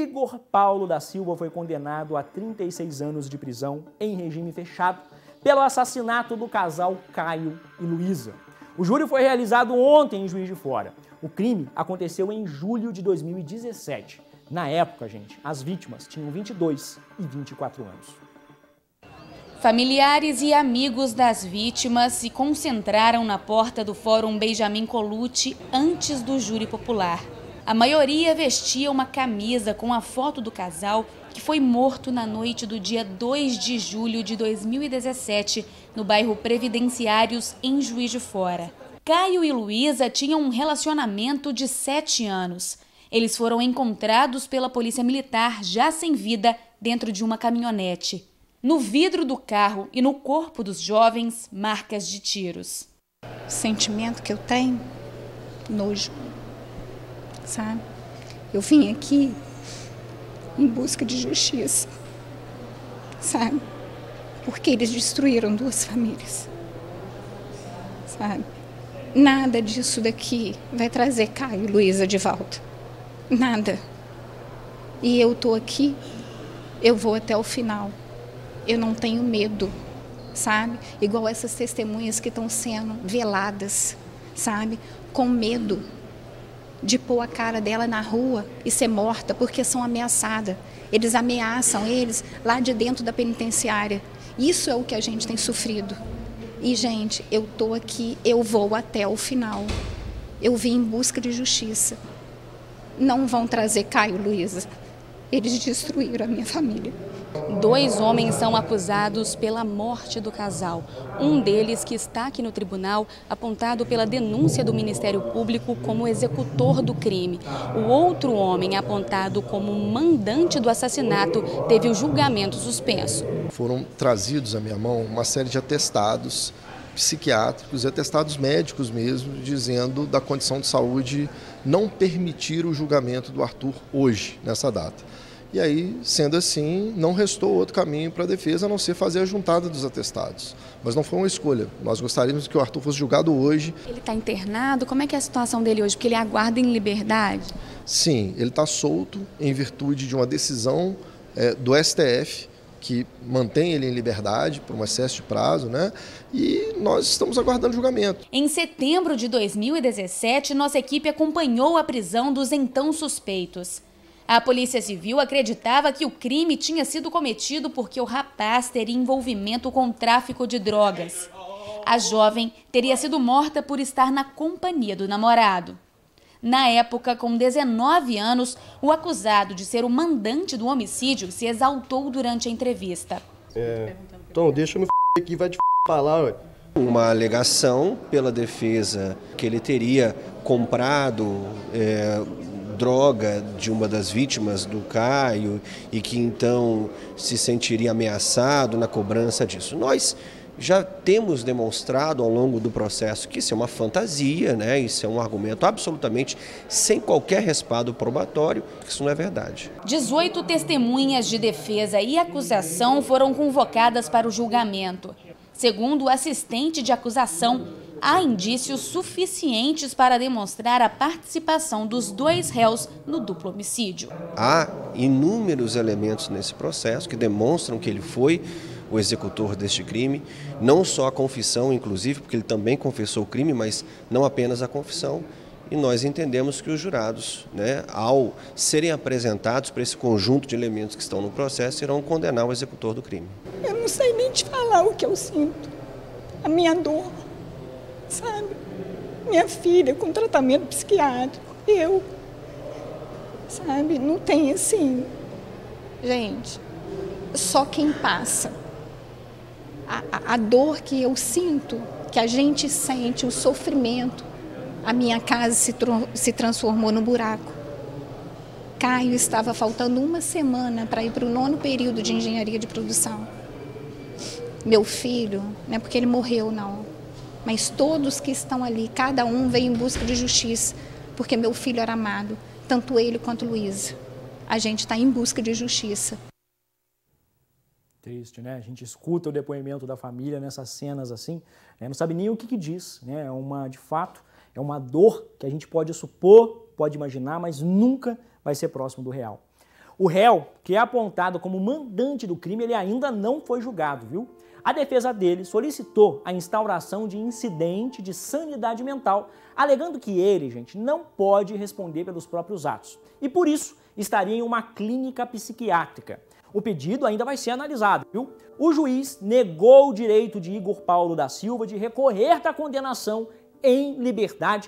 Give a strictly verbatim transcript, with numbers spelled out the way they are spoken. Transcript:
Igor Paulo da Silva foi condenado a trinta e seis anos de prisão em regime fechado pelo assassinato do casal Caio e Luísa. O júri foi realizado ontem em Juiz de Fora. O crime aconteceu em julho de dois mil e dezessete. Na época, gente, as vítimas tinham vinte e dois e vinte e quatro anos. Familiares e amigos das vítimas se concentraram na porta do Fórum Benjamin Colucci antes do júri popular. A maioria vestia uma camisa com a foto do casal que foi morto na noite do dia dois de julho de dois mil e dezessete, no bairro Previdenciários, em Juiz de Fora. Caio e Luísa tinham um relacionamento de sete anos. Eles foram encontrados pela polícia militar, já sem vida, dentro de uma caminhonete. No vidro do carro e no corpo dos jovens, marcas de tiros. O sentimento que eu tenho, nojo, sabe? Eu vim aqui em busca de justiça, sabe? Porque eles destruíram duas famílias, sabe? Nada disso daqui vai trazer Caio e Luísa de volta, nada. E eu tô aqui, eu vou até o final. Eu não tenho medo, sabe? Igual essas testemunhas que estão sendo veladas, sabe? Com medo de pôr a cara dela na rua e ser morta porque são ameaçadas. Eles ameaçam eles lá de dentro da penitenciária. Isso é o que a gente tem sofrido. E, gente, eu tô aqui, eu vou até o final. Eu vim em busca de justiça. Não vão trazer Caio e Luísa. Eles destruíram a minha família. Dois homens são acusados pela morte do casal. Um deles, que está aqui no tribunal, apontado pela denúncia do Ministério Público como executor do crime. O outro homem, apontado como mandante do assassinato, teve o julgamento suspenso. Foram trazidos à minha mão uma série de atestados psiquiátricos e atestados médicos mesmo, dizendo da condição de saúde não permitir o julgamento do Arthur hoje, nessa data. E aí, sendo assim, não restou outro caminho para a defesa a não ser fazer a juntada dos atestados. Mas não foi uma escolha. Nós gostaríamos que o Arthur fosse julgado hoje. Ele está internado? Como é que é a situação dele hoje? Porque ele aguarda em liberdade? Sim, ele está solto em virtude de uma decisão é, do S T F, que mantém ele em liberdade por um excesso de prazo, né? E nós estamos aguardando julgamento. Em setembro de dois mil e dezessete, nossa equipe acompanhou a prisão dos então suspeitos. A Polícia Civil acreditava que o crime tinha sido cometido porque o rapaz teria envolvimento com o tráfico de drogas. A jovem teria sido morta por estar na companhia do namorado. Na época, com dezenove anos, o acusado de ser o mandante do homicídio se exaltou durante a entrevista. É, então, deixa eu me f*** aqui, vai te f*** falar, ué. Uma alegação pela defesa que ele teria comprado é, droga de uma das vítimas do Caio e que então se sentiria ameaçado na cobrança disso. Nós já temos demonstrado ao longo do processo que isso é uma fantasia, né? Isso é um argumento absolutamente sem qualquer respaldo probatório, que isso não é verdade. dezoito testemunhas de defesa e acusação foram convocadas para o julgamento. Segundo o assistente de acusação, há indícios suficientes para demonstrar a participação dos dois réus no duplo homicídio. Há inúmeros elementos nesse processo que demonstram que ele foi o executor deste crime, não só a confissão, inclusive, porque ele também confessou o crime, mas não apenas a confissão. E nós entendemos que os jurados, né, ao serem apresentados para esse conjunto de elementos que estão no processo, irão condenar o executor do crime. Eu não sei nem te falar o que eu sinto, a minha dor, sabe? Minha filha com tratamento psiquiátrico, eu, sabe? Não tem assim. Gente, só quem passa. A, a, a dor que eu sinto, que a gente sente, o sofrimento. A minha casa se, se transformou no buraco. Caio estava faltando uma semana para ir para o nono período de engenharia de produção. Meu filho, não é porque ele morreu, não. Mas todos que estão ali, cada um veio em busca de justiça, porque meu filho era amado, tanto ele quanto Luísa. A gente está em busca de justiça. Triste, né? A gente escuta o depoimento da família nessas cenas assim, né? Não sabe nem o que, que diz, né? É uma, de fato, é uma dor que a gente pode supor, pode imaginar, mas nunca vai ser próximo do real. O réu, que é apontado como mandante do crime, ele ainda não foi julgado, viu? A defesa dele solicitou a instauração de incidente de sanidade mental, alegando que ele, gente, não pode responder pelos próprios atos e, por isso, estaria em uma clínica psiquiátrica. O pedido ainda vai ser analisado, viu? O juiz negou o direito de Igor Paulo da Silva de recorrer da condenação em liberdade